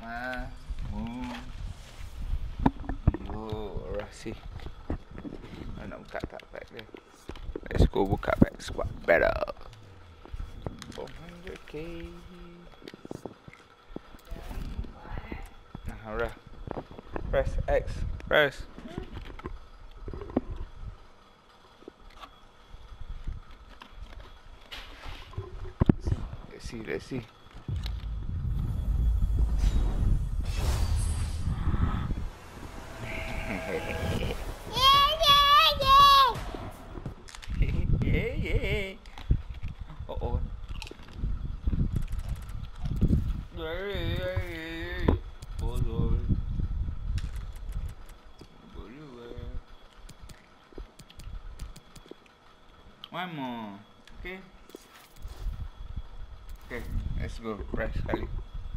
Rasi. Nak buka tak bag dia. Let's go buka bag sebab better. 400k. Nah, dah. Press X. Press. Let's see. Yeah. Oh. One more. Okay, let's go. Press sekali.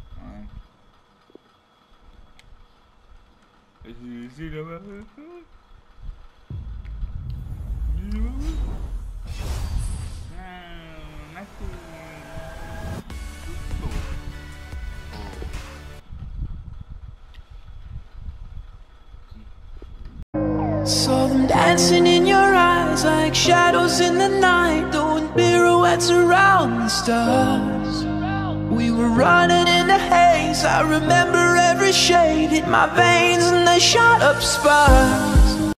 Isi dah apa? Mati. Saw them dancing in your eyes like shadows in the night, doing pirouettes around the stars. We were running in the haze, I remember every shade hit my veins and they shot up sparks.